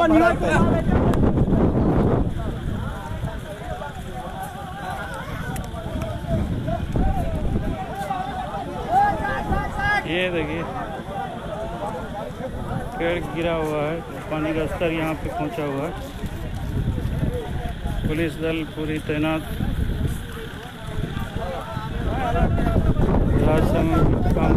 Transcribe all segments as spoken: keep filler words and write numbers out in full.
ये देखिए पेड़ गिरा हुआ है, पानी का स्तर यहाँ पे पहुँचा हुआ है। पुलिस दल पूरी तैनात में काम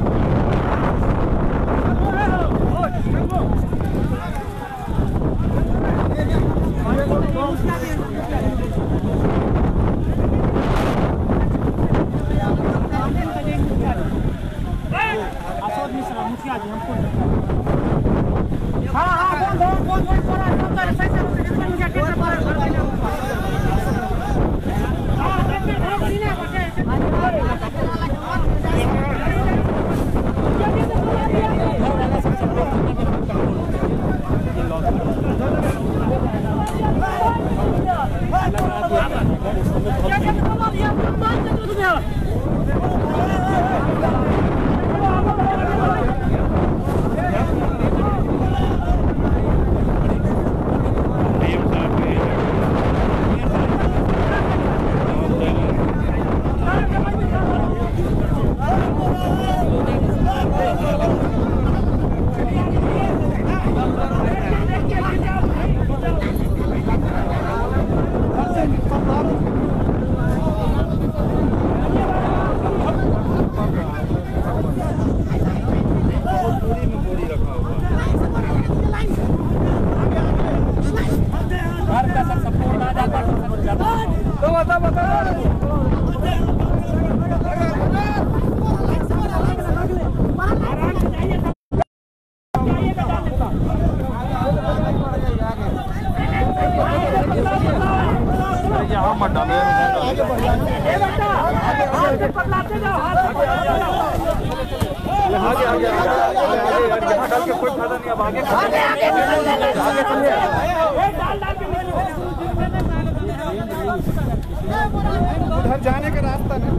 उधर जाने का रास्ता नहीं।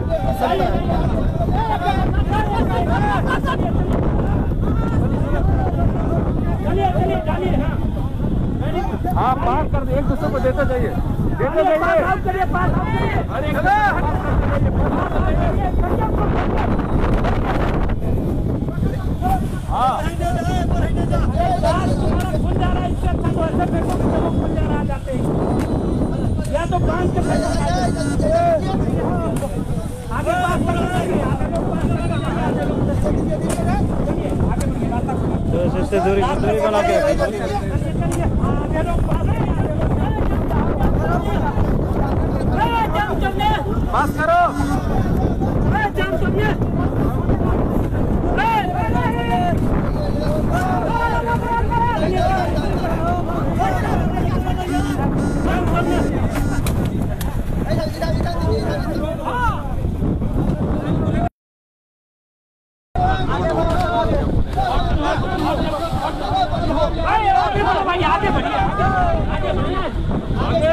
हाँ पास कर दे, एक दूसरे को देते जाइए, देते जाइए। हाँ या तो बांध के आगे पास तो इससे दूरी दूरी बना के पास करो। आगे बढ़िए, आगे बढ़िए, आगे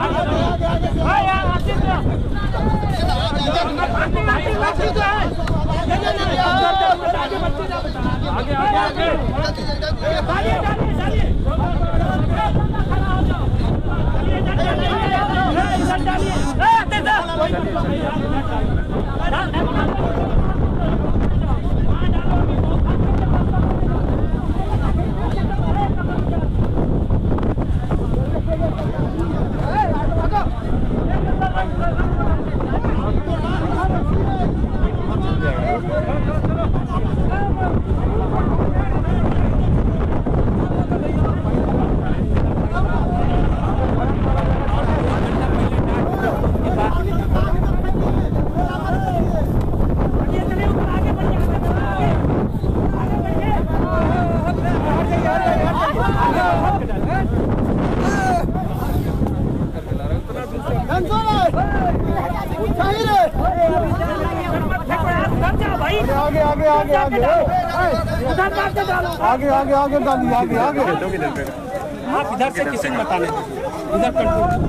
आगे आगे आगे आगे आगे आगे आगे डालिए आगे आगे आप इधर से किसी ने बताने इधर कंट्रोल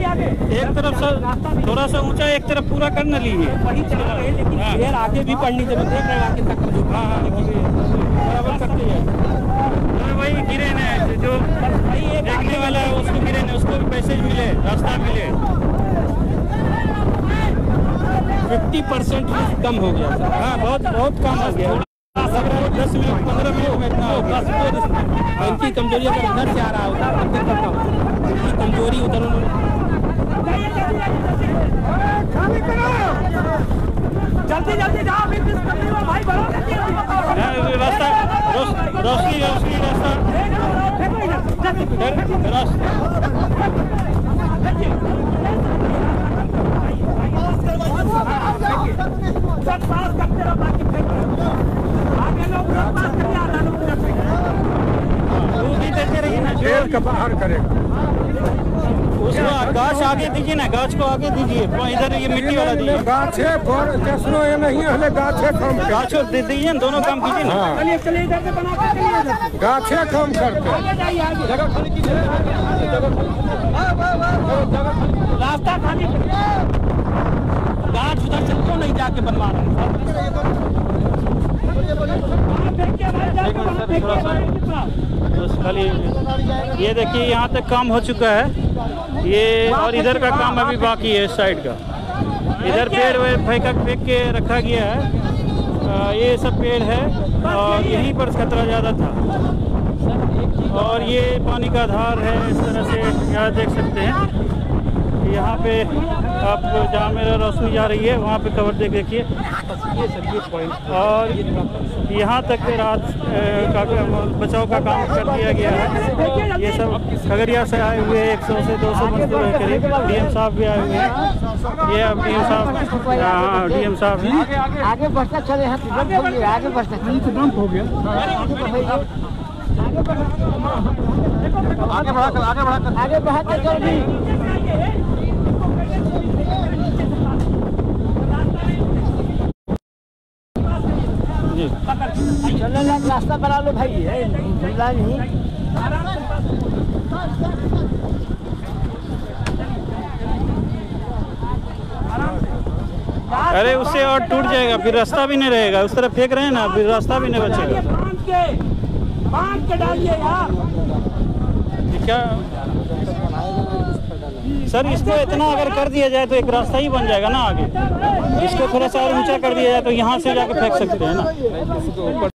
एक तरफ से थोड़ा सा ऊंचा, एक तरफ पूरा कर न लीजिए। वही चला रहे हैं, लेकिन ढेर आगे भी पड़नी चाहिए। देख रहे हैं आगे तक जो हाँ हाँ बराबर करते हैं। वही गिरे न जो देखने वाला है उसको गिरे न, उसको भी पैसे मिले, रास्ता मिले। फिफ्टी परसेंट कम हो गया सर। हाँ बहुत बहुत कम हो गया। दस मिनट पंद्रह मिनट में इतना हो गया। इनकी कमजोरी अगर उधर से आ रहा होता तो फिर तक इनकी कमजोरी उधर जल्दी जल्दी जाओ भाई, बढ़ो रास्ता रोशनी रोशनी रास्ता जेल का बाहर करेगा। उसको गाछ आगे दीजिए ना, गाछ को आगे दीजिए। इधर ये मिट्टी वाला दीजिए। गाछे पर कैसनो ये नहीं है, गाछे कम गाछ दे दीजिए, दोनों काम कीजिए ना। चलिए चलिए इधर से बना के चलिए, गाछे कम करते रास्ता खाली, गाछ उधर से क्यों नहीं जाके बनवा रहे हैं? बस खाली ये देखिए, यहाँ तक काम हो चुका है ये, और इधर का काम अभी बाकी है। इस साइड का इधर पेड़ फेंका फेंक के रखा गया है। आ, ये सब पेड़ है और यहीं पर खतरा ज़्यादा था। और ये पानी का धार है इस तरह से, यहाँ देख सकते हैं। यहाँ पे आप जहाँ मेरा रोशनी जा रही है वहाँ पे कवर देख देखिए। और यहाँ तक रात का बचाव का काम कर दिया गया है। ये सब खगड़िया से आए हुए एक सौ से दो सौ मजदूर है करीब। डीएम साहब भी आए हुए हैं। ये अब डीएम साहब, हाँ डीएम साहब हैं। आगे बढ़ता चले हैं, आगे बढ़ता डंप हो गया। आगे बढ़ा कर आगे बढ़ा कर आगे बढ़ा कर जल्दी चलने लायक रास्ता बना लो भाई, झूला नहीं। अरे उससे और टूट जाएगा, फिर रास्ता भी नहीं रहेगा। उस तरफ फेंक रहे हैं ना, फिर रास्ता भी नहीं बचेगा। बांध के डालिए यार। क्या सर, इसको इतना अगर कर दिया जाए तो एक रास्ता ही बन जाएगा ना आगे। इसको थोड़ा सा और ऊंचा कर दिया जाए तो यहाँ से जाकर फेंक सकते हैं ना।